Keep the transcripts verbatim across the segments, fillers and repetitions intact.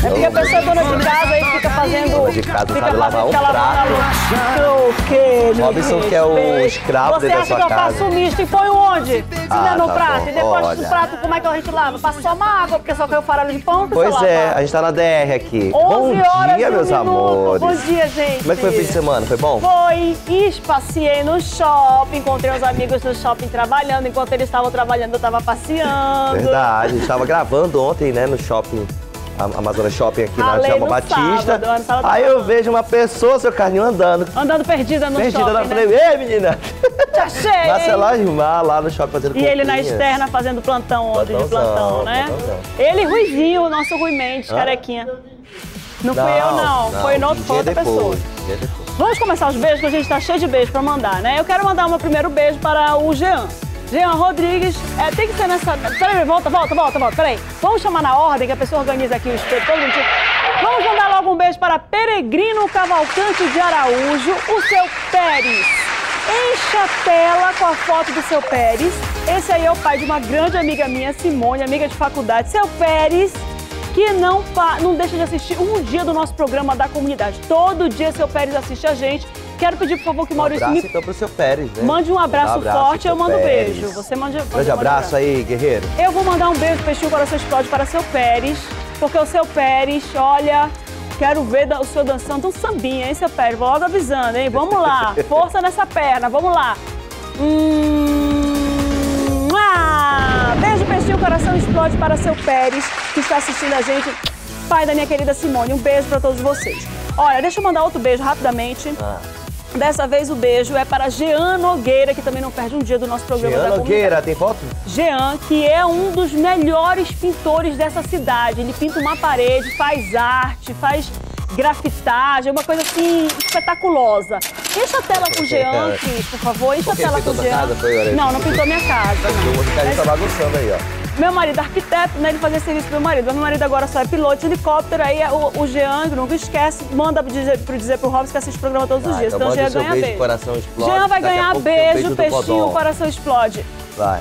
É porque a pessoa é dona de casa aí fica fazendo... Dona de casa fica sabe lavar um fica prato. O quê? Robson que é o escravo Você dentro da acha sua que eu casa. faço misto e põe onde? Ah, no tá prato. bom. E depois Olha. do prato, como é que a gente lava? Passa só uma água, porque só caiu farelo de pão. Pois lavar. é, a gente tá na D R aqui. onze Bom horas dia, e um meus minuto. amores. Bom dia, gente. Como é que foi o fim de semana? Foi bom? Foi, espaciei no shopping, encontrei os amigos no shopping trabalhando. Enquanto eles estavam trabalhando, eu estava passeando. Verdade, a gente tava gravando ontem, né, no shopping, a Amazonas Shopping aqui na Além Jalma no Batista. sábado, no sábado Aí eu sábado. vejo uma pessoa, seu carrinho, andando. Andando perdida no Perdida shopping, na né? frente. Ei, menina! Te achei, Marcelo Gilmar lá no shopping fazendo E ele na comprinhas. externa fazendo plantão ontem, de Plantãozão, plantão, né? plantãozão. Ele e Ruizinho, o nosso Rui Mendes, Hã? carequinha. Não, fui eu, não. Foi no outro, foi dia outra depois, pessoa. dia depois. Vamos começar os beijos, que a gente tá cheio de beijos pra mandar, né? Eu quero mandar meu primeiro beijo para o Jean. Jean Rodrigues, é, tem que ser nessa... Peraí, volta, volta, volta, volta, peraí. Vamos chamar na ordem, que a pessoa organiza aqui o espelho todo dia. Vamos mandar logo um beijo para Peregrino Cavalcante de Araújo, o seu Pérez. Encha a tela com a foto do seu Pérez. Esse aí é o pai de uma grande amiga minha, Simone, amiga de faculdade. Seu Pérez, que não, não deixa de assistir um dia do nosso programa da comunidade. Todo dia seu Pérez assiste a gente. Quero pedir, por favor, que Um Maurício abraço me... então pro seu Pérez, né? mande um abraço, Um abraço forte e pro eu mando um Pérez. beijo. Você mande, mande Grande um abraço aí, guerreiro. Eu vou mandar um beijo, Peixinho Coração Explode, para seu Pérez, porque o seu Pérez, olha, quero ver o senhor dançando um sambinha, hein, seu Pérez? Vou logo avisando, hein? Vamos lá, força nessa perna, vamos lá. Hum, ah, beijo, Peixinho Coração Explode para seu Pérez, que está assistindo a gente, pai da minha querida Simone. Um beijo para todos vocês. Olha, deixa eu mandar outro beijo rapidamente. Ah. Dessa vez o beijo é para Jean Nogueira, que também não perde um dia do nosso programa Jean da Nogueira, comunidade. tem foto? Jean, que é um dos melhores pintores dessa cidade. Ele pinta uma parede, faz arte, faz grafitagem, uma coisa assim espetaculosa. Encha a tela com o Jean, Cris, por favor. Encha a Por que? tela com o Pintou tua Jean. casa, foi, olha aí? Não, não pintou minha casa. O Ricardo tá bagunçando aí, ó. Meu marido é arquiteto, né? Ele fazia serviço pro meu marido. Mas meu marido agora só é piloto de helicóptero. Aí o, o Jean, nunca esquece, manda pro dizer, pro dizer pro Robson que assiste o programa todos os Vai, dias. então Então o mande Jean seu ganha beijo, beijo. coração explode. Jean vai Daqui a ganhar pouco tem o beijo, do peixinho, Codon. coração explode. Vai.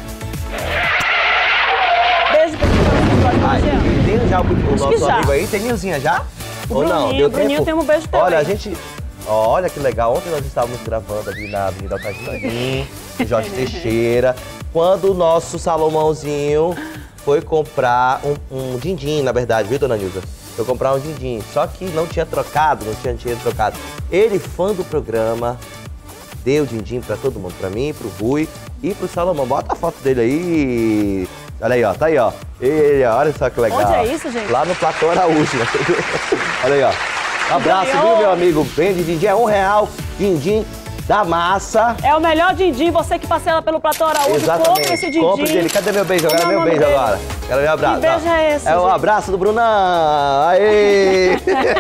Beijo, peixinho, coração explode pra Ai, Jean. tem já o, o que nosso já. amigo aí? Tem Nilzinha já? O Ou não? Bruninho, Deu o Bruninho tempo? tem um beijo também. Olha, a gente... Olha que legal, ontem nós estávamos gravando ali na Avenida Alcajim, Jorge Teixeira, quando o nosso Salomãozinho foi comprar um, um din-din, na verdade, viu, dona Nilza? Foi comprar um din-din, só que não tinha trocado, não tinha dinheiro trocado. Ele, fã do programa, deu din-din pra todo mundo, pra mim, pro Rui e pro Salomão. Bota a foto dele aí. Olha aí, ó, tá aí, ó. Ele, olha só que legal. Onde é isso, gente? Lá no Platô Araújo. Olha aí, ó. Um abraço, Ganhou. viu, meu amigo? Vende din-din, é um real, din-din da massa. É o melhor din-din, você que parcela pelo Platô Araújo, Exatamente. compre esse din-din. Compre dele. Cadê meu beijo? Eu Como quero é o meu nome beijo dele? agora. Quero meu abraço. Que beijo ó. é esse, É o gente? abraço do Brunão. Aê!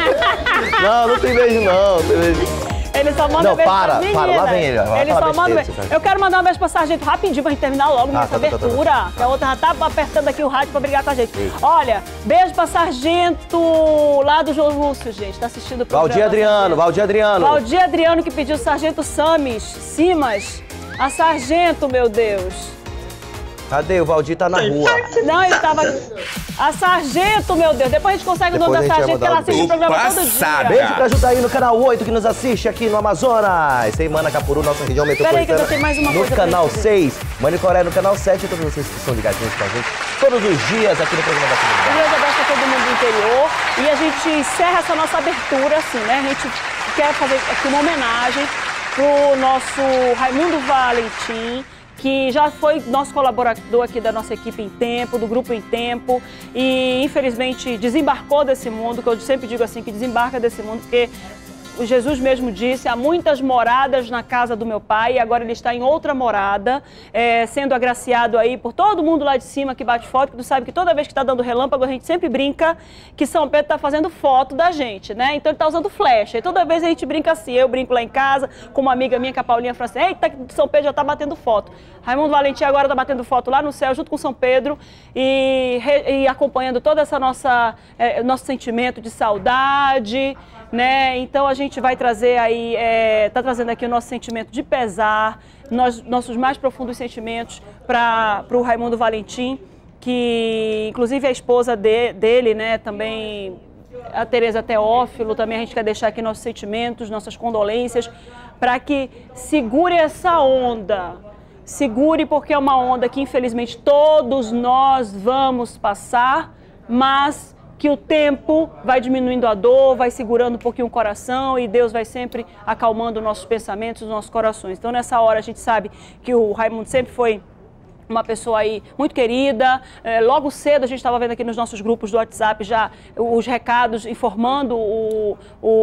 Não, não tem beijo não, não tem beijo. Ele só manda Não, beijo para, pras para, lá meninas. vem ele, ó. Vai Ele falar só manda besteira, beijo. você tá- Eu quero mandar um beijo pra Sargento rapidinho pra gente terminar logo Ah, nessa tá, tá, tá, tá. abertura. Que a outra já tá apertando aqui o rádio pra brigar com a gente. Eita. Olha, beijo pra Sargento lá do João Lúcio, gente. Tá assistindo o programa. Valdir Adriano, Sargento. Valdir Adriano. Valdir Adriano que pediu Sargento Samis, Simas. A Sargento, meu Deus. Cadê? O Valdir tá na rua. Não, ele tava... A Sargento, meu Deus. Depois a gente consegue o nome Depois da a gente vai Sargento, que ela mandar o assiste o programa todo Passada. dia. Beijo pra Jutaí no canal oito, que nos assiste aqui no Amazonas. Tem Manacapuru, nossa região Peraí, metropolitana. que eu tenho mais uma no coisa pra canal te dizer. seis, Manicoré no canal sete. E todos vocês que estão ligadinhos com a gente todos os dias aqui no programa da comunidade. Deus abençoe a todo mundo do interior. E a gente encerra essa nossa abertura, assim, né? A gente quer fazer aqui uma homenagem pro nosso Raimundo Valentim, que já foi nosso colaborador aqui da nossa equipe Em Tempo, do Grupo Em Tempo, e infelizmente desembarcou desse mundo, que eu sempre digo assim, que desembarca desse mundo, porque o Jesus mesmo disse, há muitas moradas na casa do meu pai, e agora ele está em outra morada, é, sendo agraciado aí por todo mundo lá de cima que bate foto, que tu sabe que toda vez que está dando relâmpago, a gente sempre brinca que São Pedro está fazendo foto da gente, né? Então ele está usando flecha, e toda vez a gente brinca assim, eu brinco lá em casa, com uma amiga minha, que é a Paulinha, fala assim, eita, São Pedro já está batendo foto. Raimundo Valentim agora está batendo foto lá no céu, junto com São Pedro, e, e acompanhando todo essa nossa, é, nosso sentimento de saudade, né? Então a gente vai trazer aí, é, tá trazendo aqui o nosso sentimento de pesar, nós, nossos mais profundos sentimentos para o Raimundo Valentim, que inclusive a esposa de, dele, né, também a Tereza Teófilo, também a gente quer deixar aqui nossos sentimentos, nossas condolências, para que segure essa onda. Segure, porque é uma onda que infelizmente todos nós vamos passar, mas que o tempo vai diminuindo a dor, vai segurando um pouquinho o coração e Deus vai sempre acalmando nossos pensamentos, os nossos corações. Então nessa hora a gente sabe que o Raimundo sempre foi uma pessoa aí muito querida. É, logo cedo a gente estava vendo aqui nos nossos grupos do WhatsApp já os recados informando o,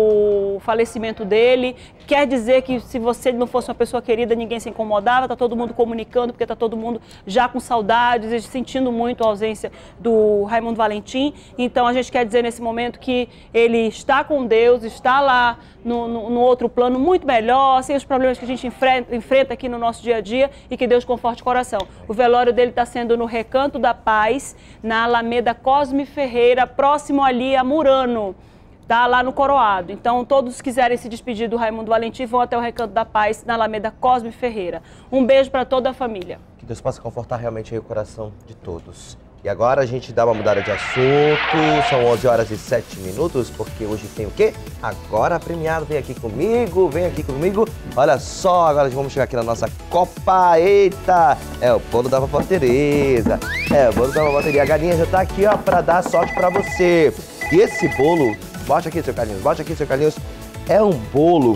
o falecimento dele. Quer dizer que se você não fosse uma pessoa querida, ninguém se incomodava, está todo mundo comunicando, porque está todo mundo já com saudades e sentindo muito a ausência do Raimundo Valentim. Então a gente quer dizer nesse momento que ele está com Deus, está lá no, no, no outro plano muito melhor, sem os problemas que a gente enfrenta, enfrenta aqui no nosso dia a dia, e que Deus conforte o coração. O velório dele está sendo no Recanto da Paz, na Alameda Cosme Ferreira, próximo ali a Murano, tá? Lá no Coroado. Então, todos que quiserem se despedir do Raimundo Valentim vão até o Recanto da Paz, na Alameda Cosme Ferreira. Um beijo para toda a família. Que Deus possa confortar realmente aí o coração de todos. E agora a gente dá uma mudada de assunto, são onze horas e sete minutos, porque hoje tem o quê? Agora a premiada vem aqui comigo, vem aqui comigo. Olha só, agora vamos chegar aqui na nossa Copa. Eita! É o bolo da vovó Tereza. É o bolo da vovó Tereza. A galinha já tá aqui, ó, pra dar sorte pra você. E esse bolo, bote aqui, seu Carlinhos, bote aqui, seu Carlinhos. É um bolo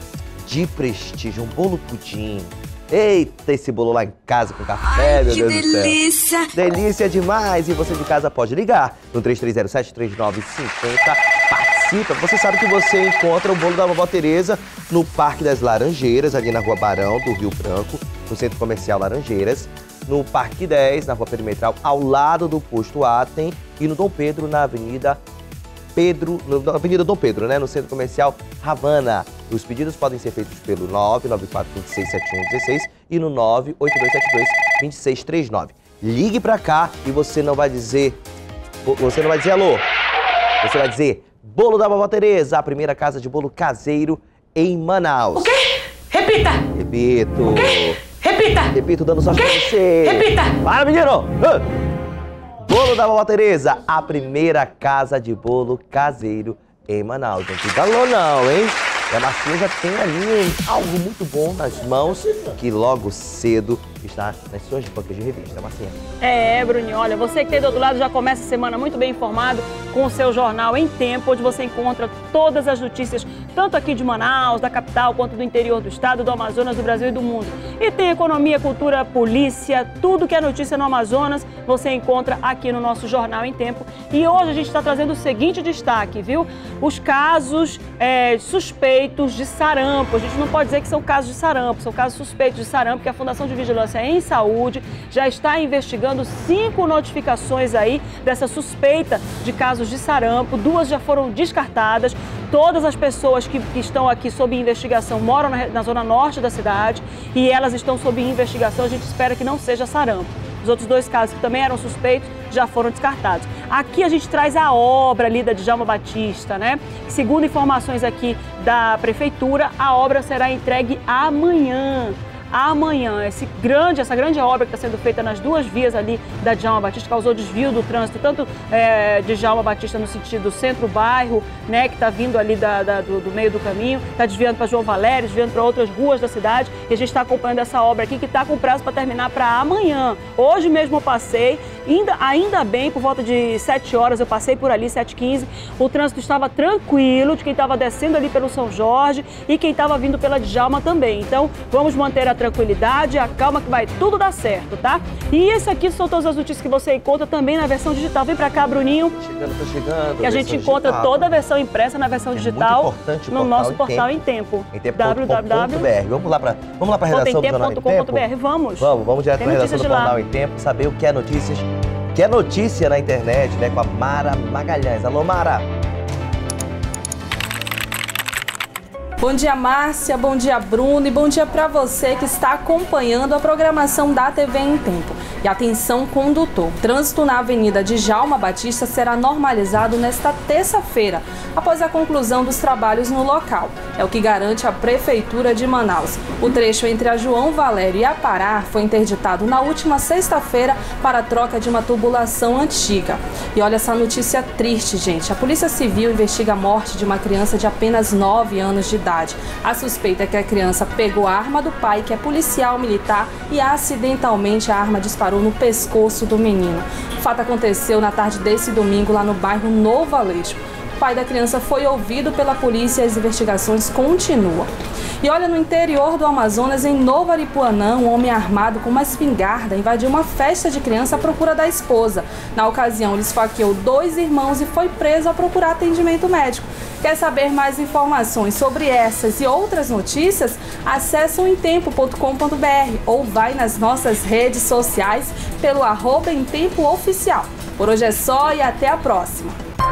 de prestígio, um bolo pudim. Eita, esse bolo lá em casa com café, ai, meu Deus delícia. do céu. Delícia demais. E você de casa pode ligar no três três zero sete, três nove cinco zero. Participa. Você sabe que você encontra o bolo da vovó Tereza no Parque das Laranjeiras, ali na Rua Barão do Rio Branco, no Centro Comercial Laranjeiras. No Parque dez, na Rua Perimetral, ao lado do Posto Atem. E no Dom Pedro, na Avenida Pedro, na Avenida Dom Pedro, né, no Centro Comercial Havana. Os pedidos podem ser feitos pelo nove nove quatro dois seis sete um um seis e no nove oito dois sete dois dois seis três nove. Ligue pra cá e você não vai dizer, você não vai dizer alô, você vai dizer Bolo da Vovó Tereza, a primeira casa de bolo caseiro em Manaus. O quê? Repita! Repito. O quê? Repita! Repito, dando sorte pra você. Repita! Para, menino! Bolo da Vovó Tereza, a primeira casa de bolo caseiro em Manaus. Não te dá alô não, hein? E a Marcinha já tem ali algo muito bom nas mãos, que logo cedo está nas suas bancas de revista, Marcinha. É, Bruninho, olha, você que tem do outro lado já começa a semana muito bem informado com o seu Jornal em Tempo, onde você encontra todas as notícias, tanto aqui de Manaus, da capital, quanto do interior do estado, do Amazonas, do Brasil e do mundo. E tem economia, cultura, polícia, tudo que é notícia no Amazonas, você encontra aqui no nosso Jornal em Tempo. E hoje a gente está trazendo o seguinte destaque, viu? Os casos é, suspeitos de sarampo. A gente não pode dizer que são casos de sarampo, são casos suspeitos de sarampo, que a Fundação de Vigilância em Saúde já está investigando cinco notificações aí dessa suspeita de casos de sarampo. Duas já foram descartadas. Todas as pessoas que, que estão aqui sob investigação moram na, na zona norte da cidade e elas estão sob investigação. A gente espera que não seja sarampo. Os outros dois casos que também eram suspeitos já foram descartados. Aqui a gente traz a obra ali da Djalma Batista, né? Segundo informações aqui da prefeitura, a obra será entregue amanhã. Amanhã, esse grande, essa grande obra que está sendo feita nas duas vias ali da Djalma Batista causou desvio do trânsito, tanto é, de Djalma Batista no sentido centro-bairro, né, que está vindo ali da, da, do, do meio do caminho, está desviando para João Valério, desviando para outras ruas da cidade, e a gente está acompanhando essa obra aqui que está com prazo para terminar para amanhã. Hoje mesmo eu passei, ainda, ainda bem, por volta de sete horas eu passei por ali, sete e quinze, o trânsito estava tranquilo de quem estava descendo ali pelo São Jorge e quem estava vindo pela Djalma também. Então, vamos manter a tranquilidade, a calma, que vai tudo dar certo, tá? E esse aqui são todas as notícias que você encontra também na versão digital. Vem pra cá, Bruninho. Chegando, tô chegando. Que a gente encontra digital. Toda a versão impressa na versão é digital muito importante, no portal nosso em portal tempo. em tempo. Em tempo w w w ponto b r. Vamos lá pra, vamos lá pra redação do Jornal em Tempo? Vamos. Vamos, vamos direto pra redação do Jornal lá. em Tempo, saber o que é notícias, que é notícia na internet, né, com a Mara Magalhães. Alô, Mara. Bom dia, Márcia, bom dia, Bruno, e bom dia para você que está acompanhando a programação da T V em Tempo. E atenção, condutor, trânsito na Avenida Djalma Batista será normalizado nesta terça-feira, após a conclusão dos trabalhos no local. É o que garante a Prefeitura de Manaus. O trecho entre a João Valério e a Pará foi interditado na última sexta-feira para a troca de uma tubulação antiga. E olha essa notícia triste, gente. A Polícia Civil investiga a morte de uma criança de apenas nove anos de idade. A suspeita é que a criança pegou a arma do pai, que é policial militar, e acidentalmente a arma disparou no pescoço do menino. O fato aconteceu na tarde desse domingo lá no bairro Novo Aleixo. O pai da criança foi ouvido pela polícia e as investigações continuam. E olha, no interior do Amazonas, em Novo Aripuanã, um homem armado com uma espingarda invadiu uma festa de criança à procura da esposa. Na ocasião, ele esfaqueou dois irmãos e foi preso a procurar atendimento médico. Quer saber mais informações sobre essas e outras notícias? Acesse o emtempo ponto com ponto br ou vai nas nossas redes sociais pelo arroba Emtempo Oficial. Por hoje é só e até a próxima.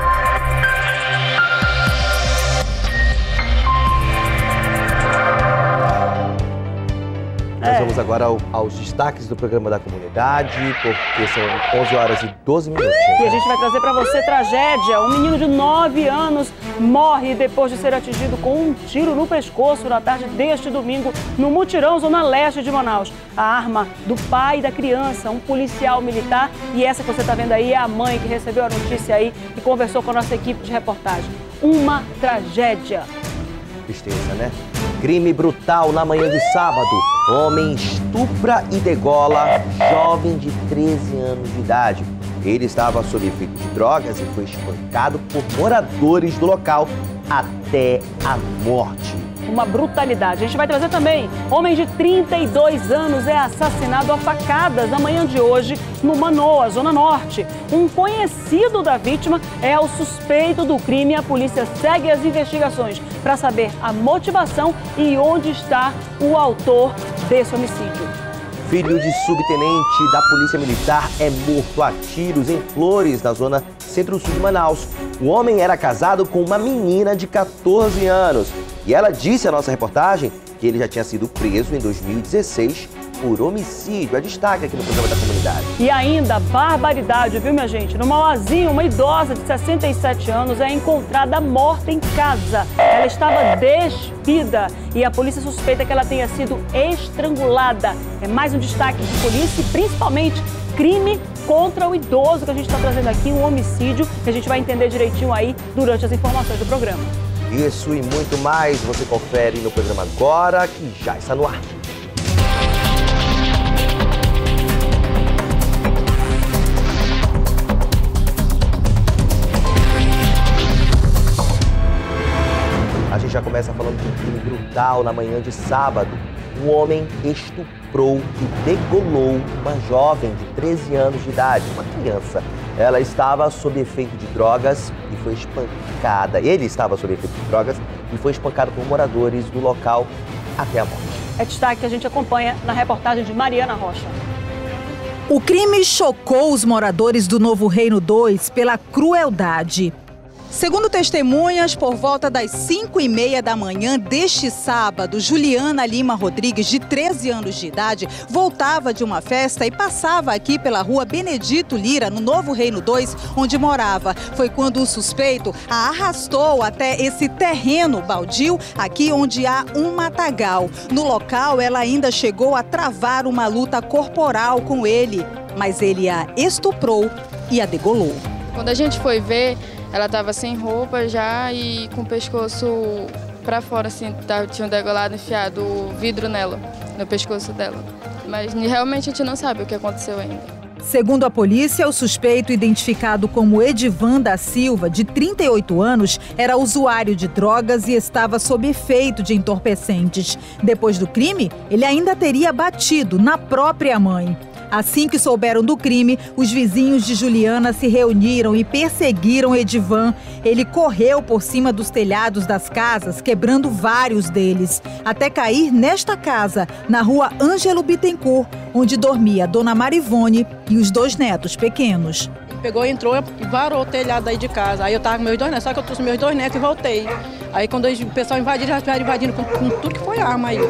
Nós vamos agora ao, aos destaques do programa da comunidade, porque são onze horas e doze minutos. E a gente vai trazer para você tragédia. Um menino de nove anos morre depois de ser atingido com um tiro no pescoço na tarde deste domingo, no Mutirão, zona leste de Manaus. A arma do pai da criança, um policial militar, e essa que você está vendo aí é a mãe que recebeu a notícia aí e conversou com a nossa equipe de reportagem. Uma tragédia. Tristeza, né? Crime brutal na manhã de sábado. Homem estupra e degola jovem de treze anos de idade. Ele estava sob efeito de drogas e foi espancado por moradores do local até a morte. Uma brutalidade. A gente vai trazer também. Homem de trinta e dois anos é assassinado a facadas na manhã de hoje no Manoa, Zona Norte. Um conhecido da vítima é o suspeito do crime. A polícia segue as investigações para saber a motivação e onde está o autor desse homicídio. Filho de subtenente da Polícia Militar é morto a tiros em Flores, na zona centro-sul de Manaus. O homem era casado com uma menina de quatorze anos. E ela disse à nossa reportagem que ele já tinha sido preso em dois mil e dezesseis por homicídio. É destaque aqui no programa da comunidade. E ainda, barbaridade, viu, minha gente? No Mauazinho, uma idosa de sessenta e sete anos é encontrada morta em casa. Ela estava despida e a polícia suspeita que ela tenha sido estrangulada. É mais um destaque de polícia e, principalmente, crime contra o idoso que a gente está trazendo aqui, um homicídio, que a gente vai entender direitinho aí durante as informações do programa. Isso e muito mais você confere no programa agora, que já está no ar. A gente já começa falando de um crime brutal na manhã de sábado. Um homem estuprou e degolou uma jovem de treze anos de idade, uma criança. Ela estava sob efeito de drogas e foi espancada. Ele estava sob efeito de drogas e foi espancado por moradores do local até a morte. É destaque que a gente acompanha na reportagem de Mariana Rocha. O crime chocou os moradores do Novo Reino dois pela crueldade. Segundo testemunhas, por volta das cinco e meia da manhã deste sábado, Juliana Lima Rodrigues, de treze anos de idade, voltava de uma festa e passava aqui pela rua Benedito Lira, no Novo Reino dois, onde morava. Foi quando o suspeito a arrastou até esse terreno baldio, aqui onde há um matagal. No local, ela ainda chegou a travar uma luta corporal com ele, mas ele a estuprou e a degolou. Quando a gente foi ver, ela estava sem roupa já e com o pescoço para fora, assim, tinha um degolado, enfiado o vidro nela, no pescoço dela. Mas realmente a gente não sabe o que aconteceu ainda. Segundo a polícia, o suspeito, identificado como Edivan da Silva, de trinta e oito anos, era usuário de drogas e estava sob efeito de entorpecentes. Depois do crime, ele ainda teria batido na própria mãe. Assim que souberam do crime, os vizinhos de Juliana se reuniram e perseguiram Edivan. Ele correu por cima dos telhados das casas, quebrando vários deles, até cair nesta casa, na rua Ângelo Bittencourt, onde dormia a dona Marivone e os dois netos pequenos. Pegou, entrou e varou o telhado aí de casa. Aí eu tava com meus dois netos, só que eu trouxe meus dois netos e voltei. Aí quando o pessoal invadiu, já estiveram invadindo com, com tudo que foi arma aí.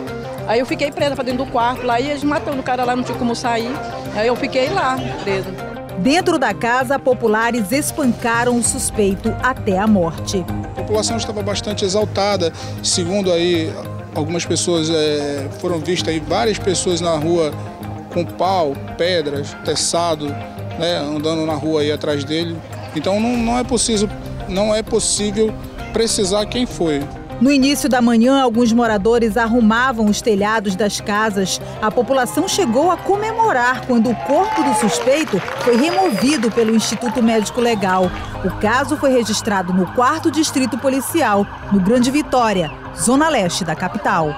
Aí eu fiquei presa pra dentro do quarto lá e eles matando o cara lá, não tinha como sair. Aí eu fiquei lá, presa. Dentro da casa, populares espancaram o suspeito até a morte. A população estava bastante exaltada, segundo aí algumas pessoas é, foram vistas aí várias pessoas na rua com pau, pedras, teçado, né, andando na rua aí atrás dele. Então não, não é possível, não é possível precisar quem foi. No início da manhã, alguns moradores arrumavam os telhados das casas. A população chegou a comemorar quando o corpo do suspeito foi removido pelo Instituto Médico Legal. O caso foi registrado no quarto Distrito Policial, no Grande Vitória, zona leste da capital.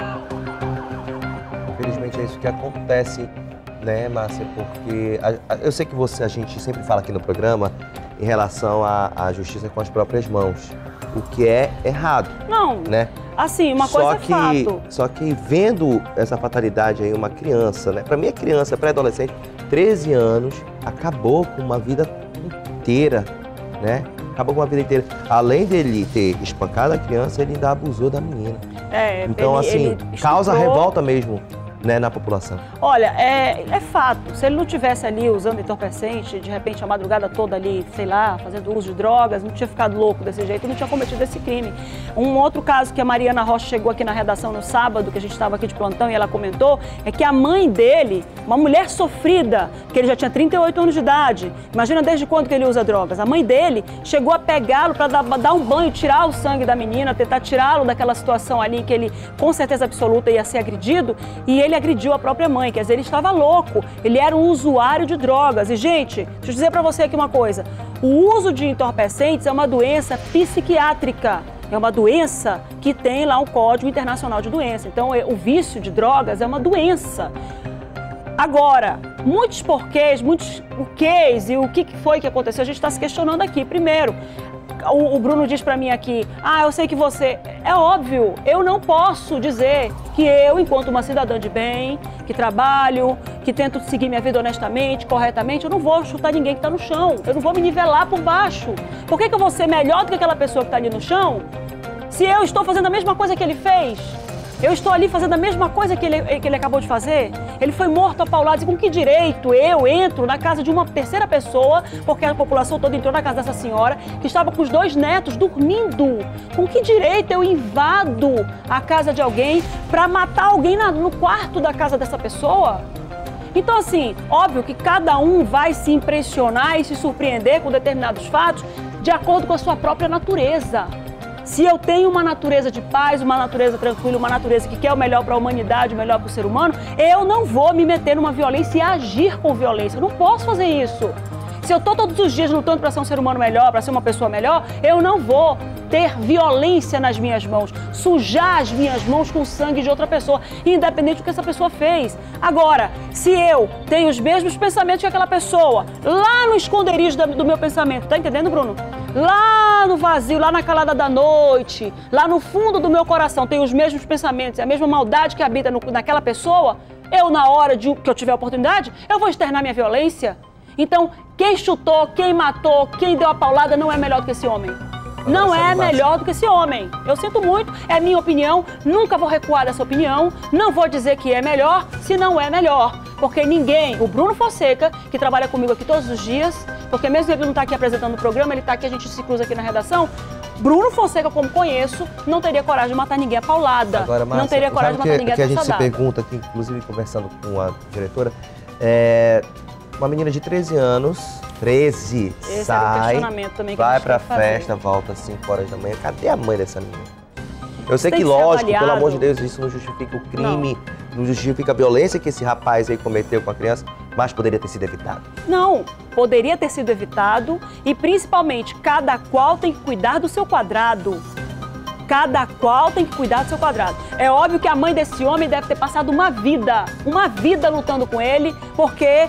Infelizmente é isso que acontece, né, Márcia? Porque a, a, eu sei que você, a gente sempre fala aqui no programa em relação à, à justiça com as próprias mãos. O que é errado. Não, né? Assim, uma só coisa que, é fato. Só que vendo essa fatalidade aí, uma criança, né? Pra mim é criança, pré-adolescente, treze anos, acabou com uma vida inteira, né? Acabou com uma vida inteira. Além dele ter espancado a criança, ele ainda abusou da menina. É, então, ele, assim, ele causa estuprou... revolta mesmo. Né, na população. Olha, é, é fato, se ele não tivesse ali usando entorpecente, de repente a madrugada toda ali, sei lá, fazendo uso de drogas, não tinha ficado louco desse jeito, não tinha cometido esse crime. Um outro caso que a Mariana Rocha chegou aqui na redação no sábado, que a gente estava aqui de plantão e ela comentou, é que a mãe dele, uma mulher sofrida, que ele já tinha trinta e oito anos de idade, imagina desde quando que ele usa drogas, a mãe dele chegou a pegá-lo para dar, dar um banho, tirar o sangue da menina, tentar tirá-lo daquela situação ali que ele, com certeza absoluta, ia ser agredido, e ele Ele agrediu a própria mãe, quer dizer, ele estava louco, ele era um usuário de drogas. E, gente, deixa eu dizer para você aqui uma coisa, o uso de entorpecentes é uma doença psiquiátrica, é uma doença que tem lá um Código Internacional de Doença. Então, o vício de drogas é uma doença. Agora, muitos porquês, muitos porquês e o que foi que aconteceu, a gente está se questionando aqui. Primeiro, o, o Bruno diz para mim aqui, ah, eu sei que você... É óbvio, eu não posso dizer que eu, enquanto uma cidadã de bem, que trabalho, que tento seguir minha vida honestamente, corretamente, eu não vou chutar ninguém que está no chão, eu não vou me nivelar por baixo. Por que que eu vou ser melhor do que aquela pessoa que está ali no chão, se eu estou fazendo a mesma coisa que ele fez? Eu estou ali fazendo a mesma coisa que ele, que ele acabou de fazer. Ele foi morto a pauladas. E com que direito eu entro na casa de uma terceira pessoa, porque a população toda entrou na casa dessa senhora, que estava com os dois netos dormindo. Com que direito eu invado a casa de alguém para matar alguém na, no quarto da casa dessa pessoa? Então, assim, óbvio que cada um vai se impressionar e se surpreender com determinados fatos de acordo com a sua própria natureza. Se eu tenho uma natureza de paz, uma natureza tranquila, uma natureza que quer o melhor para a humanidade, o melhor para o ser humano, eu não vou me meter numa violência e agir com violência. Eu não posso fazer isso. Se eu estou todos os dias lutando para ser um ser humano melhor, para ser uma pessoa melhor, eu não vou ter violência nas minhas mãos, sujar as minhas mãos com o sangue de outra pessoa, independente do que essa pessoa fez. Agora, se eu tenho os mesmos pensamentos que aquela pessoa, lá no esconderijo do meu pensamento, tá entendendo, Bruno? Lá no vazio, lá na calada da noite, lá no fundo do meu coração, tenho os mesmos pensamentos, a mesma maldade que habita no, naquela pessoa, eu, na hora de, que eu tiver a oportunidade, eu vou externar minha violência. Então, quem chutou, quem matou, quem deu a paulada não é melhor do que esse homem. Não é melhor do que esse homem. Eu sinto muito, é minha opinião, nunca vou recuar dessa opinião, não vou dizer que é melhor se não é melhor. Porque ninguém, o Bruno Fonseca, que trabalha comigo aqui todos os dias, porque mesmo ele não está aqui apresentando o programa, ele está aqui, a gente se cruza aqui na redação, Bruno Fonseca, como conheço, não teria coragem de matar ninguém a paulada. Agora, Márcia, não teria coragem de matar que, ninguém a que a gente traçadada. se pergunta aqui, inclusive conversando com a diretora, é... uma menina de treze anos, treze, Esse sai, é o questionamento também que vai a gente pra tem que fazer. festa, volta às cinco horas da manhã. Cadê a mãe dessa menina? Eu sei Tem que, que ser lógico, avaliado. pelo amor de Deus, isso não justifica o crime, não. não justifica a violência que esse rapaz aí cometeu com a criança, mas poderia ter sido evitado. Não, poderia ter sido evitado e, principalmente, cada qual tem que cuidar do seu quadrado. Cada qual tem que cuidar do seu quadrado. É óbvio que a mãe desse homem deve ter passado uma vida, uma vida lutando com ele, porque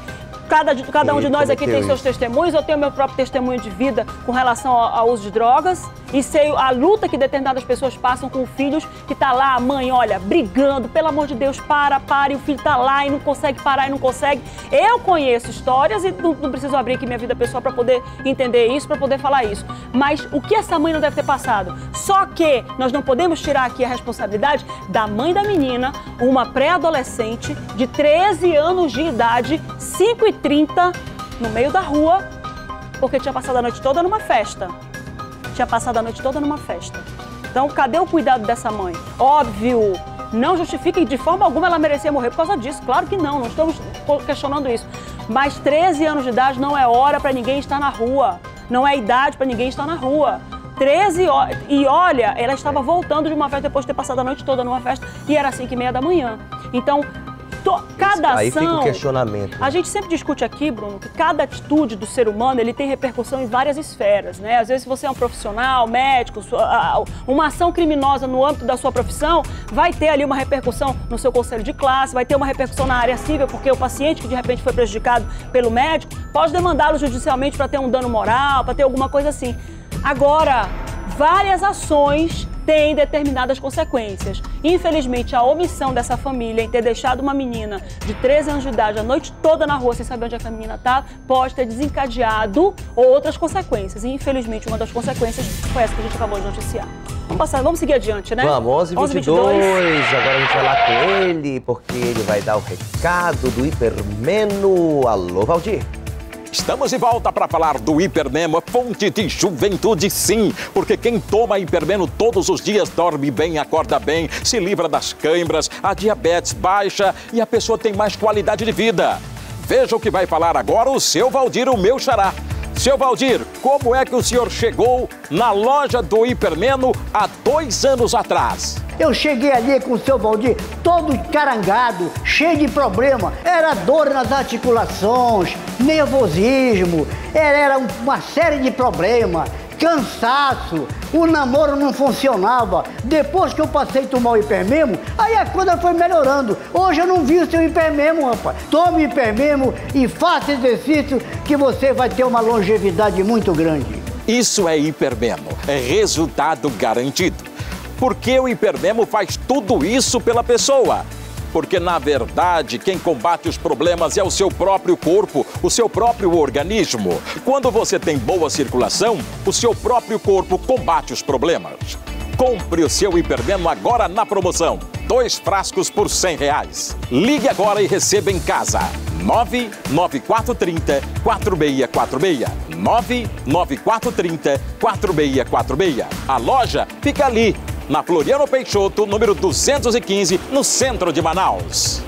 cada, cada um de nós aqui tem isso. seus testemunhos, eu tenho meu próprio testemunho de vida com relação ao, ao uso de drogas e sei a luta que determinadas pessoas passam com filhos que tá lá, a mãe, olha, brigando, pelo amor de Deus, para, para, e o filho tá lá e não consegue parar e não consegue. Eu conheço histórias e não, não preciso abrir aqui minha vida pessoal para poder entender isso, para poder falar isso. Mas o que essa mãe não deve ter passado? Só que nós não podemos tirar aqui a responsabilidade da mãe da menina, uma pré-adolescente de treze anos de idade, cinco e trinta, no meio da rua, porque tinha passado a noite toda numa festa. Tinha passado a noite toda numa festa. Então, cadê o cuidado dessa mãe? Óbvio, não justifica e de forma alguma ela merecia morrer por causa disso. Claro que não, não estamos questionando isso. Mas treze anos de idade não é hora para ninguém estar na rua. Não é idade para ninguém estar na rua. treze horas. E olha, ela estava voltando de uma festa depois de ter passado a noite toda numa festa e era cinco e meia da manhã. Então, to, cada Aí ação... fica o questionamento. A gente sempre discute aqui, Bruno, que cada atitude do ser humano, ele tem repercussão em várias esferas, né? Às vezes você é um profissional, médico, uma ação criminosa no âmbito da sua profissão vai ter ali uma repercussão no seu conselho de classe, vai ter uma repercussão na área civil, porque o paciente que de repente foi prejudicado pelo médico pode demandá-lo judicialmente para ter um dano moral, para ter alguma coisa assim. Agora, várias ações têm determinadas consequências. Infelizmente, a omissão dessa família em ter deixado uma menina de treze anos de idade a noite toda na rua sem saber onde é que a menina está, pode ter desencadeado outras consequências. E, infelizmente, uma das consequências foi essa que a gente acabou de noticiar. Vamos passar, vamos seguir adiante, né? Vamos, onze e vinte e dois. Agora a gente vai lá com ele, porque ele vai dar o recado do Hipermeno. Alô, Valdir. Estamos de volta para falar do Hipermeno, fonte de juventude, sim. Porque quem toma Hipermeno todos os dias dorme bem, acorda bem, se livra das câimbras, a diabetes baixa e a pessoa tem mais qualidade de vida. Veja o que vai falar agora o seu Valdir, o meu xará. Seu Valdir, como é que o senhor chegou na loja do Hipermeno há dois anos atrás? Eu cheguei ali com o seu Valdir todo carangado, cheio de problema. Era dor nas articulações, nervosismo, era, era uma série de problemas, cansaço, o namoro não funcionava. Depois que eu passei a tomar o Hipermeno, aí a coisa foi melhorando. Hoje eu não vi o seu Hipermeno, rapaz. Tome o Hipermeno e faça exercício que você vai ter uma longevidade muito grande. Isso é Hipermeno, é resultado garantido. Por que o Hipermeno faz tudo isso pela pessoa? Porque, na verdade, quem combate os problemas é o seu próprio corpo, o seu próprio organismo. Quando você tem boa circulação, o seu próprio corpo combate os problemas. Compre o seu Hipermeno agora na promoção. Dois frascos por cem reais. Ligue agora e receba em casa. nove nove quatro três zero, quatro seis quatro seis. nove nove quatro três zero, quatro seis quatro seis. A loja fica ali, na Floriano Peixoto, número duzentos e quinze, no centro de Manaus.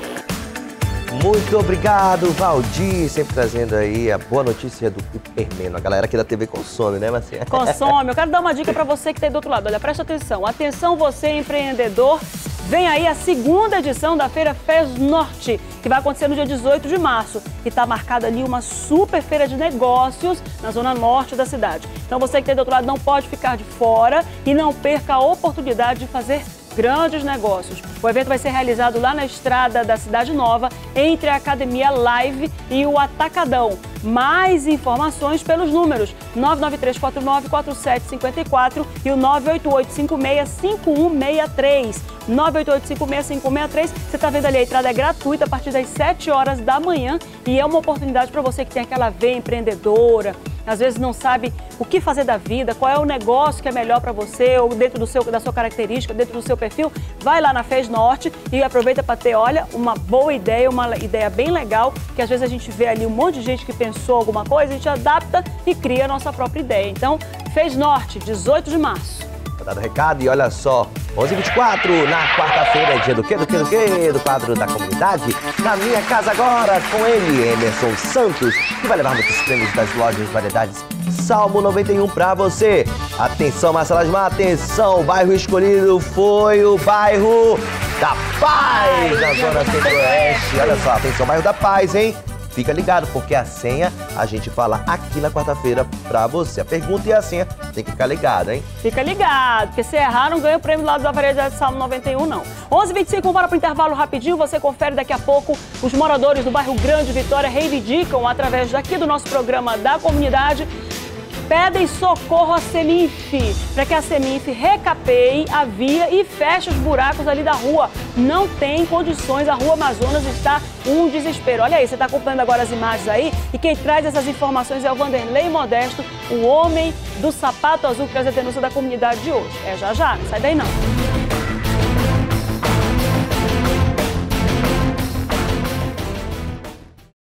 Muito obrigado, Valdir, sempre trazendo aí a boa notícia do Hipermeno. A galera aqui da T V consome, né, Marcinha? Consome. Eu quero dar uma dica para você que está aí do outro lado. Olha, presta atenção. Atenção, você empreendedor. Vem aí a segunda edição da Feira FESNORTE, que vai acontecer no dia dezoito de março. E está marcada ali uma super feira de negócios na zona norte da cidade. Então você que está aí do outro lado não pode ficar de fora e não perca a oportunidade de fazer grandes negócios. O evento vai ser realizado lá na estrada da Cidade Nova, entre a Academia Live e o Atacadão. Mais informações pelos números nove nove três quatro nove quatro sete cinco quatro e o nove oito oito cinco seis cinco um seis três. nove oito oito cinco seis cinco um seis três. Você está vendo ali, a entrada é gratuita a partir das sete horas da manhã e é uma oportunidade para você que tem aquela veia empreendedora, às vezes não sabe o que fazer da vida, qual é o negócio que é melhor para você, ou dentro do seu, da sua característica, dentro do seu perfil. Vai lá na FESNORTE e aproveita para ter, olha, uma boa ideia, uma ideia bem legal, que às vezes a gente vê ali um monte de gente que pensou alguma coisa, a gente adapta e cria a nossa própria ideia. Então, FESNORTE, dezoito de março. Tá dado o recado e olha só, onze e vinte e quatro, na quarta-feira é dia do quê, do quê, do quê? Do quadro da comunidade. Na minha casa agora, com ele, Emerson Santos, que vai levar muitos prêmios das lojas Variedades Salmo noventa e um pra você. Atenção, Marcela de Mar, atenção, o bairro escolhido foi o bairro da Paz, na zona centro-oeste. Olha só, atenção, bairro da Paz, hein? Fica ligado, porque a senha a gente fala aqui na quarta-feira pra você. A pergunta e a senha tem que ficar ligado, hein? Fica ligado, porque se errar, não ganha o prêmio lá da Variedade Salmo noventa e um, não. onze e vinte e cinco, bora pro intervalo rapidinho, você confere daqui a pouco. Os moradores do bairro Grande Vitória reivindicam, através daqui do nosso programa da comunidade, pedem socorro à Seminf, para que a Seminf recapeie a via e feche os buracos ali da rua. Não tem condições, a Rua Amazonas está um desespero. Olha aí, você está acompanhando agora as imagens aí, e quem traz essas informações é o Vanderlei Modesto, o homem do sapato azul, que traz a denúncia da comunidade de hoje. É já já, não sai daí não.